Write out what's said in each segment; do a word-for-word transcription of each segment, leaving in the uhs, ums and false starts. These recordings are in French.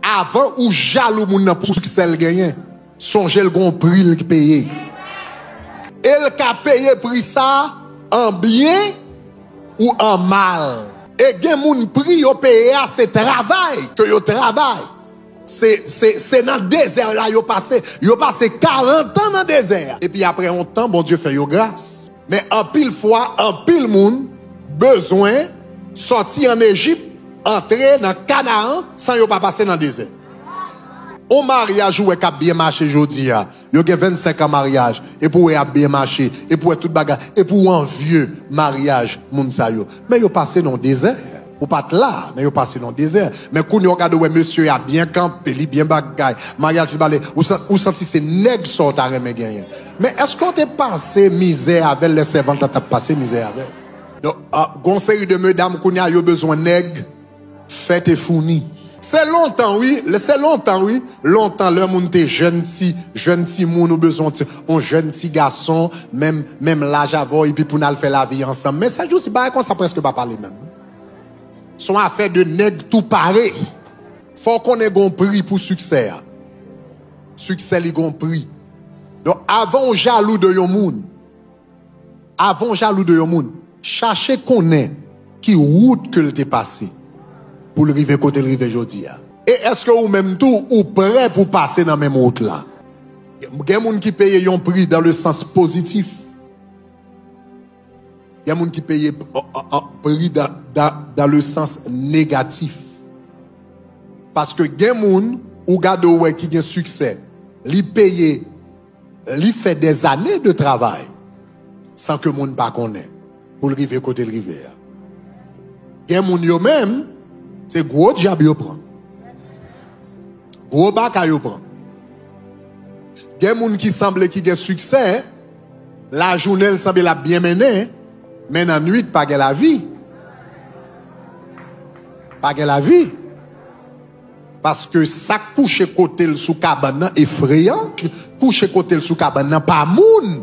avant ou jaloux moun pour succès le gagner. Songez le gon prix le payer. Elle qui a payé prix ça en bien ou en mal. Et gen moun prix yo payer c'est travail que yo travail. C'est c'est c'est dans le désert là yo passé, yo passé quarante ans dans le désert. Et puis après un temps bon Dieu fait yo grâce. Mais en pile fois, en pile moun besoin sortir en Égypte, entrer dans Canaan sans yo pas passer dans le désert. Au mariage où est bien marché aujourd'hui, il y a vingt-cinq ans mariage, et pour a bien marché, et pour tout bagarre, et pour un vieux mariage, moun sa yo. Mais yo passé dans le désert. Ou pas là, mais yo passé dans le désert. Mais quand vous regardez, ouais, monsieur a bien campé, li bien bagay, mariage balé, ou, ou senti c'est nèg sort à remet gagner. Mais est-ce qu'on t'a passé misère avec les servantes, t'as passé misère avec? Donc, gon série de mesdames qu'on a yo besoin nèg, fait et fourni. C'est longtemps, oui. C'est longtemps, oui. Longtemps, le monde était jeune petit, jeune petit moun, ou besoin un jeune petit garçon, même, même l'âge avant, et puis pour nous faire la vie ensemble. Mais ça joue si pas qu'on ça presque pas parler même. Son affaire de nègre tout pareil. Faut qu'on ait un prix pour succès. Succès, il un prix. Donc, avant jaloux de yon moun, avant jaloux de yon moun, cherchez qu'on ait qui route que t'est passé. Pour le river côté le river aujourd'hui. Et est-ce que vous même tout ou prêt pour passer dans la même route là? Il y a des gens qui payent un prix dans le sens positif. Il y a des gens qui payent un prix dans, dans, dans le sens négatif. Parce que il y a des gens qui ont un succès, ils payent, ils font des années de travail sans que le monde ne connaisse pour le river côté le river. Il y a des gens même c'est gros diable yo prend. Gros baka yo prend. Gen moun qui semble qui gen succès, la journée elle semble la bien menée, mais dans nuit pas gen la vie. Pas gen la vie. Parce que ça couche côté le sous cabane effrayant, couche côté le sous cabane pas moun.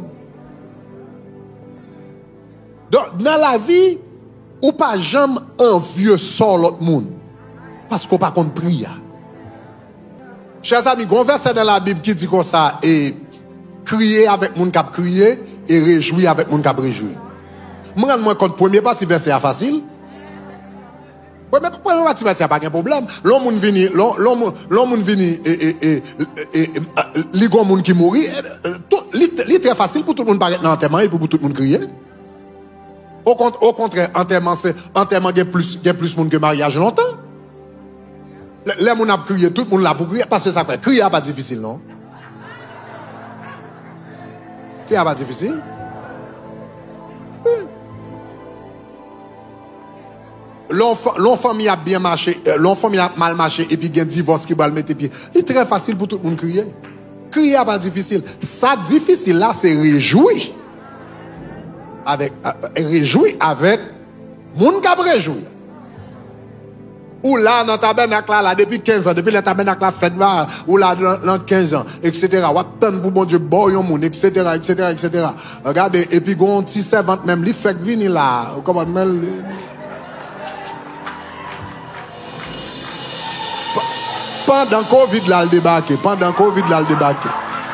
Donc dans la vie ou pas jamais envieux sur l'autre monde. Parce qu'on pas contre prier. Chers amis, on verset dans la Bible qui dit comme ça, et crier avec moun k'ap crier, et réjouir avec moun k'ap réjouir. Moi, moi, contre premier partie verset est facile. Premier partie verset a pas de problème. L'homme moun vini, l'homme moun vini, et, et, et, et, li gon moun qui mourit, tout, li très facile pour tout le monde paraître dans l'enterrement et pour tout le monde crier. Au contraire, au contraire, enterrement, c'est, enterrement, il y a plus, il y a plus de monde que mariage longtemps. Les gens ont crié, tout le monde l'a pour crier, parce que ça fait crier n'est pas difficile, non? Crier n'est pas difficile. L'enfant, l'enfant a bien marché, l'enfant a mal marché, et puis il y a un divorce qui va le mettre pied. C'est très facile pour tout le monde crier. Crier n'est pas difficile. Ça, difficile là, c'est réjouir. Avec, euh, réjouir avec, moun qui a réjoui. Ou là, dans ta tabernacle là, depuis quinze ans, depuis le tabernacle là, fait là, ou là, dans quinze ans, et cetera. Ou attendre pour bon Dieu, boy, yon moun, et cetera, et cetera, et cetera. Regardez, et puis, gon, petit servante même, li fait venir là, comment même, pendant Covid là, le débarqué, pendant Covid là, le débarqué.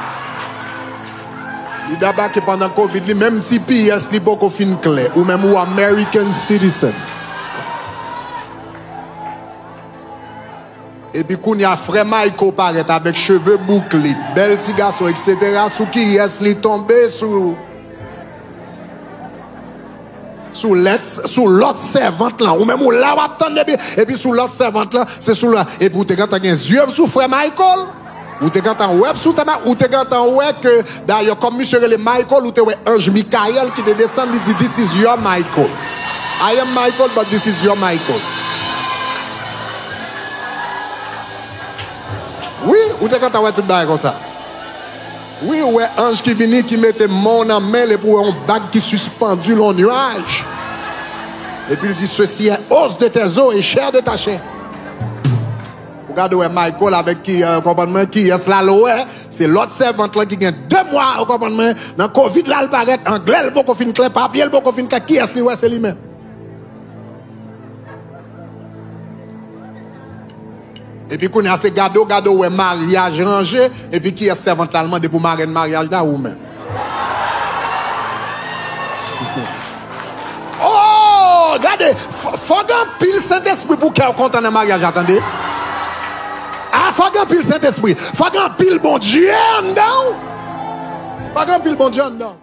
Il débarqué pendant Covid, même si P S, il beaucoup fin clair, ou même ou American citizen. Et puis, quand il y a frère Michael paraît avec cheveux bouclés, bel petit garçon, et cetera, sous qui est li tombé sous. Sous l'autre servante là, ou même ou là, ou attendez bien. Et puis, sous l'autre servante là, c'est sous là. Et puis, vous te gâtez un yeux sous frère Michael. Ou te gâtez un web sous ta main. Ou te gâtez un web que, d'ailleurs, comme monsieur le Michael, ou te ouais Ange Michael qui te descend, il dit, this is your Michael. I am Michael, but this is your Michael. Oui, ou te quand on tout d'ailleurs comme ça. Oui, ouais, ange qui vient qui mettait mon en main et pour un bague qui suspendu le nuage. Et puis il dit ceci est os de tes os et chair de ta chair. Regardez ouais Michael avec qui euh, comprenez qui est là ouais, c'est l'autre servante là qui gagne deux mois au comprenez dans Covid là il paraît anglais beaucoup fin clair papier beaucoup fin clair qui est ouais c'est lui même. Et puis, qu'on a ces gado, gado, ouais, mariage rangé. Et puis, qui est servante allemand de pour marier mariage là ou même. Oh, regardez, faut qu'on pile Saint-Esprit pour qu'elle content dans le mariage, attendez. Ah, faut qu'on pile Saint-Esprit. Faut qu'on pile bon Dieu, non? Faut qu'on pile bon Dieu, non?